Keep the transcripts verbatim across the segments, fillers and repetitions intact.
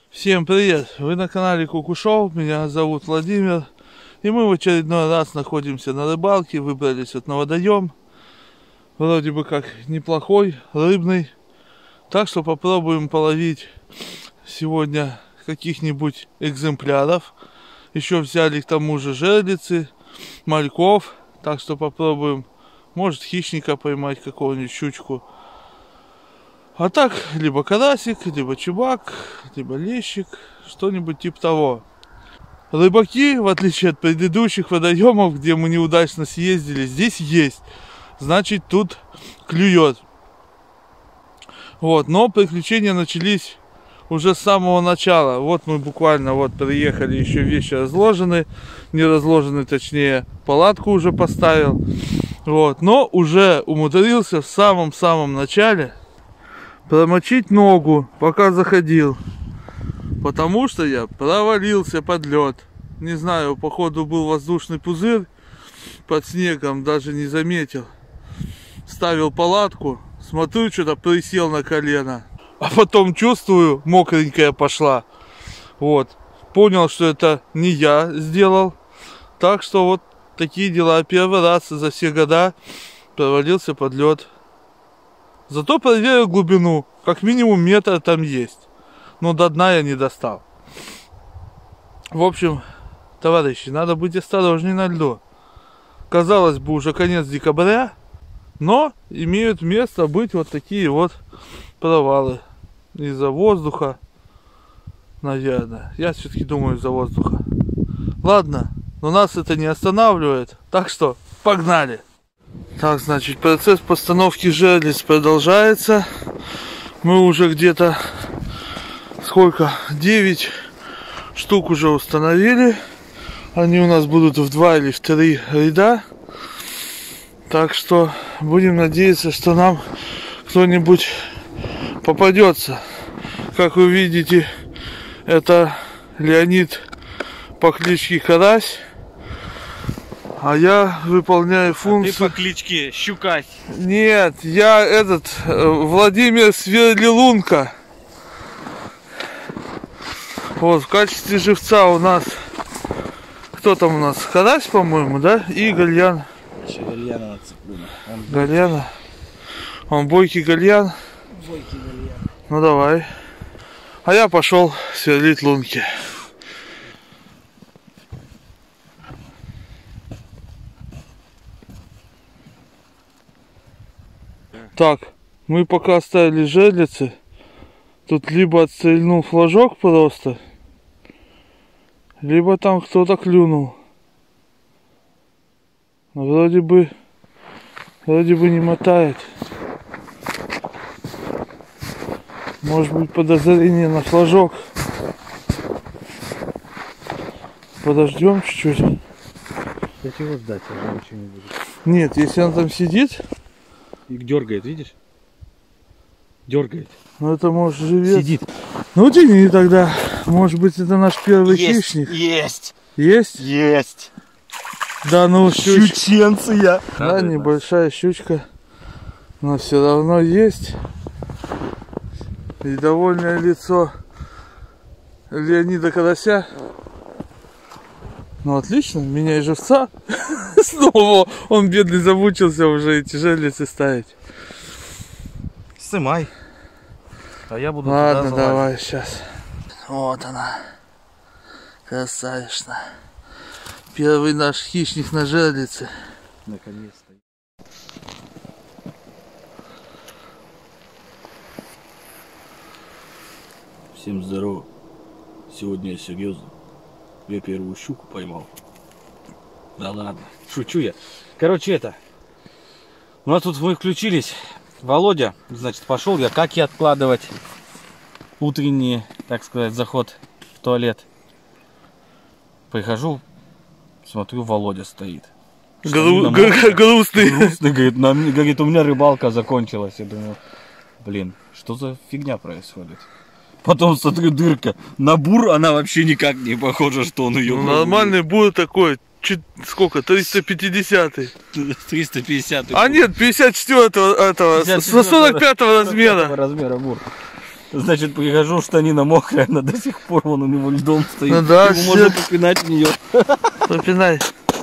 Всем привет! Вы на канале Кукушоу, меня зовут Владимир. И мы в очередной раз находимся на рыбалке, выбрались вот на водоем. Вроде бы как неплохой, рыбный. Так что попробуем половить сегодня каких-нибудь экземпляров. Еще взяли к тому же жерлицы, мальков. Так что попробуем, может, хищника поймать, какого-нибудь щучку. А так, либо карасик, либо чубак, либо лещик, что-нибудь типа того. Рыбаки, в отличие от предыдущих водоемов, где мы неудачно съездили, здесь есть. Значит, тут клюет. Вот, но приключения начались уже с самого начала. Вот мы буквально вот приехали, еще вещи разложены, не разложены, точнее, палатку уже поставил. Вот, но уже умудрился в самом-самом начале промочить ногу, пока заходил, потому что я провалился под лед. Не знаю, походу был воздушный пузырь под снегом, даже не заметил. Ставил палатку, смотрю, что-то присел на колено, а потом чувствую, мокренькая пошла. Вот, понял, что это не я сделал. Так что вот такие дела. Первый раз за все года провалился под лед. Зато проверил глубину. Как минимум метр там есть. Но до дна я не достал. В общем, товарищи, надо быть осторожней на льду. Казалось бы, уже конец декабря. Но имеют место быть вот такие вот провалы. Из-за воздуха. Наверное. Я все-таки думаю, из-за воздуха. Ладно. Но нас это не останавливает. Так что, погнали! Так, значит, процесс постановки жерлиц продолжается. Мы уже где-то сколько? девять штук уже установили. Они у нас будут в два или в три ряда. Так что будем надеяться, что нам кто-нибудь попадется. Как вы видите, это Леонид по кличке Карась. А я выполняю функцию... А ты по кличке Щукась. Нет, я этот, Владимир Сверлилунка. Вот, в качестве живца у нас... Кто там у нас? Карась, по-моему, да? И Гальян. Еще Гальяна нацеплю. Гальяна. Он бойкий Гальян. Бойкий Гальян. Ну давай. А я пошел сверлить лунки. Так, мы пока оставили жерлицы. Тут либо отстрельнул флажок просто, либо там кто-то клюнул. Вроде бы, вроде бы не мотает. Может быть, подозрение на флажок. Подождем чуть-чуть. Я чего ждать, а ничего не будет. Нет, если он там сидит... И дергает, видишь? Дергает. Ну это может живет. Сидит. Ну тяни тогда. Может быть, это наш первый Есть, хищник. Есть. Есть? Есть. Да ну щуч... Щученция. Да, небольшая щучка. Но все равно есть. И довольное лицо Леонида Карася. Ну отлично, меняй живца. Снова он бедный замучился уже эти жерлицы ставить. Сымай. А я буду. Ладно, давай сейчас. Вот она. Красавишна. Первый наш хищник на жерлице. Наконец-то. Всем здорово. Сегодня я серьезно. Я первую щуку поймал. Да ладно, шучу я. Короче, это. У нас тут мы включились. Володя, значит, пошел я, как и откладывать утренний, так сказать, заход в туалет. Прихожу, смотрю, Володя стоит. Гру грустный. Грустный, говорит, на, говорит, у меня рыбалка закончилась. Я думаю, блин, что за фигня происходит? Потом смотрю, дырка. На бур она вообще никак не похожа, что он ее... Ну, нормальный бур такой, чуть, сколько, триста пятьдесят. триста пятьдесят. А нет, пятьдесят четыре этого, пятьдесят четыре сорок пятого размера. размера бур. Значит, прихожу, штанина мокрая, она до сих пор вон у него льдом стоит. Ну да, его можно попинать в нее. Попинай.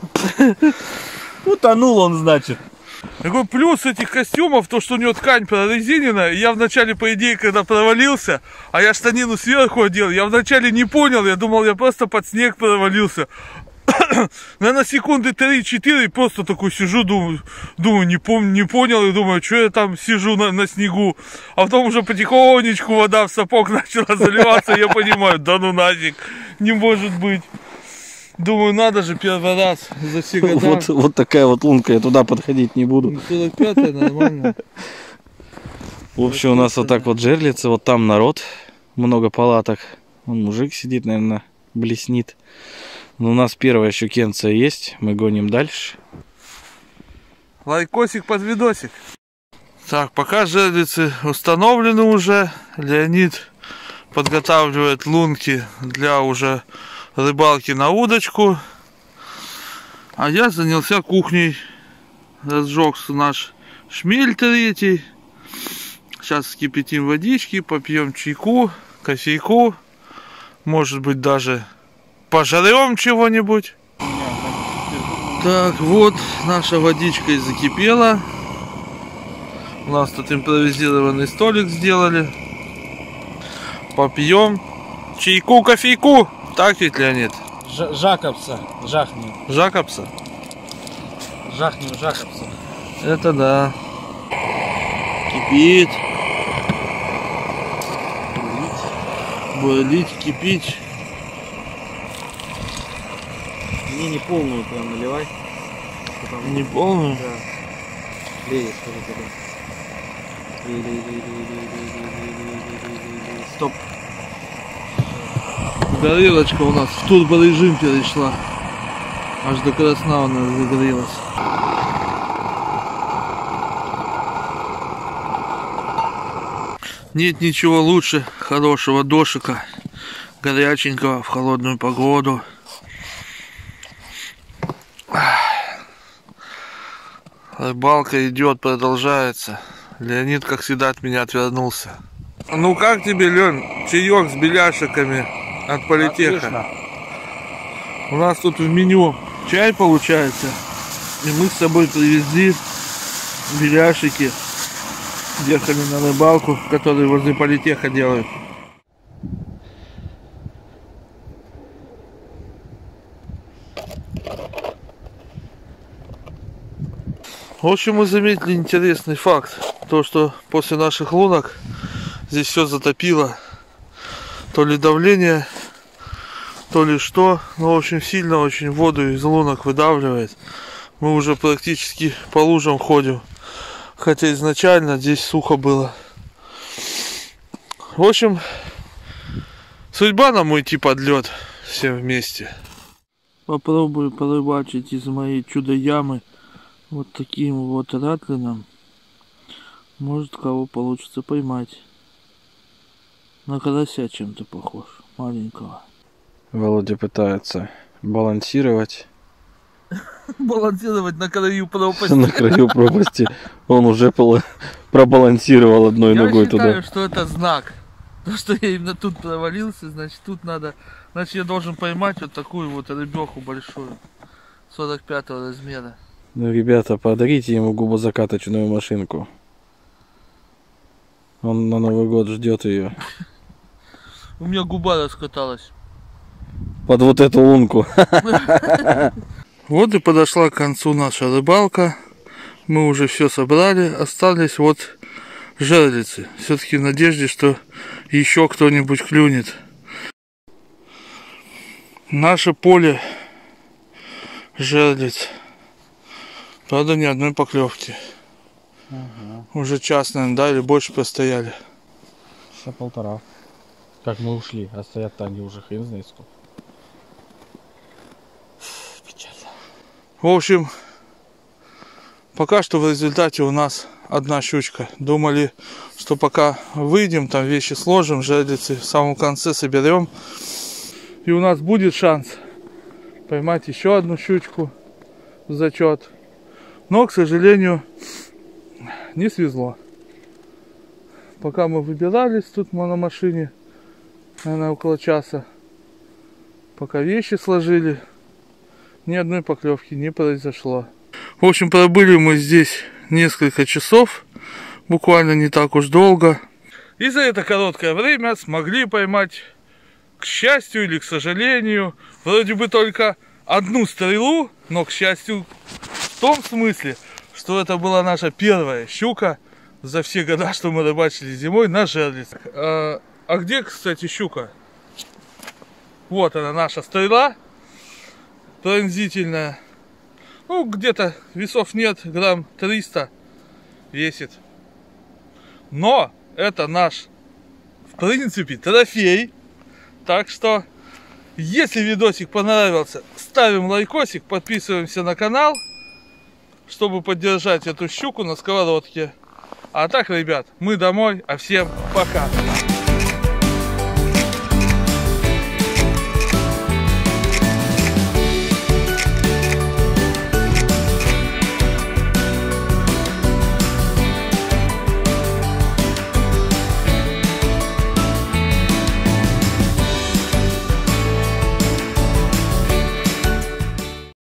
Утонул он, значит. Такой плюс этих костюмов, то, что у него ткань прорезиненная. Я вначале, по идее, когда провалился, а я штанину сверху одел, я вначале не понял, я думал, я просто под снег провалился. Наверное, секунды три-четыре просто такой сижу, думаю, думаю не, пом не понял, и думаю, что я там сижу на, на снегу. А потом уже потихонечку вода в сапог начала заливаться, я понимаю, да ну нафиг, не может быть. Думаю, надо же первый раз за все года. Вот, вот такая вот лунка, я туда подходить не буду. сорок пятая нормально. В общем, у нас вот так вот жерлица, вот там народ, много палаток. Вон мужик сидит, наверное, блеснит. Но у нас первая щукенция есть, мы гоним дальше. Лайкосик под видосик. Так, пока жерлицы установлены уже, Леонид подготавливает лунки для уже рыбалки на удочку. А я занялся кухней. Разжегся наш шмель третий. Сейчас вскипятим водички, попьем чайку, кофейку. Может быть, даже пожарем чего-нибудь. Так, вот наша водичка и закипела. У нас тут импровизированный столик сделали. Попьем чайку, кофейку. Так ведь, Леонид? Ж Жакобса, жахнем. Жакобса? Жахнем Жакобса. Это да. Кипит. Бурлить, кипить. Мне не полную прям наливай. Потом... Не полную? Да. Лей, скажи туда. Лей, лей, лей, лей, лей, лей, лей, лей, лей, лей. Стоп. Горелочка у нас в турборежим перешла. Аж до красна она загорелась. Нет ничего лучше хорошего дошика, горяченького в холодную погоду. Рыбалка идет, продолжается. Леонид, как всегда, от меня отвернулся. Ну как тебе, Лен, чаек с беляшиками от Политеха? Отлично. У нас тут в меню чай получается. И мы с собой привезли беляшики. Ехали на рыбалку, которые возле Политеха делают. В общем, мы заметили интересный факт. То, что после наших лунок здесь все затопило. То ли давление, то ли что. Но, в общем, сильно очень воду из лунок выдавливает. Мы уже практически по лужам ходим. Хотя изначально здесь сухо было. В общем, судьба нам уйти под лед всем вместе. Попробую порыбачить из моей чудо-ямы вот таким вот ратлином. Может, кого получится поймать. На карася чем-то похож, маленького. Володя пытается балансировать. Балансировать на краю пропасти. На краю пропасти. Он уже пробалансировал одной ногой туда. Я считаю, что это знак. То, что я именно тут провалился, значит, тут надо... Значит, я должен поймать вот такую вот рыбеху большую. сорок пятого размера. Ну, ребята, подарите ему губозакаточную машинку. Он на Новый год ждет ее. У меня губа раскаталась. Под вот эту лунку. Вот и подошла к концу наша рыбалка. Мы уже все собрали. Остались вот жерлицы. Все-таки в надежде, что еще кто-нибудь клюнет. Наше поле жерлиц. Правда, ни одной поклевки. Ага. Уже час, наверное, да, или больше простояли. Часа полтора. Как мы ушли, а стоят там, где уже хрен знает сколько. Печально. В общем, пока что в результате у нас одна щучка. Думали, что пока выйдем, там вещи сложим, жерлицы в самом конце соберем. И у нас будет шанс поймать еще одну щучку в зачет. Но, к сожалению, не свезло. пока мы выбирались тут на машине, наверное, около часа, пока вещи сложили, ни одной поклевки не произошло. В общем, пробыли мы здесь несколько часов, буквально не так уж долго. И за это короткое время смогли поймать, к счастью или к сожалению, вроде бы только одну стрелу, но к счастью в том смысле, что это была наша первая щука за все года, что мы рыбачили зимой на жерлиц. А, а где, кстати, щука? Вот она, наша стрела пронзительная. Ну, где-то весов нет, грамм триста весит. Но это наш, в принципе, трофей. Так что, если видосик понравился, ставим лайкосик, подписываемся на канал, чтобы поддержать эту щуку на сковородке. А так, ребят, мы домой, а всем пока.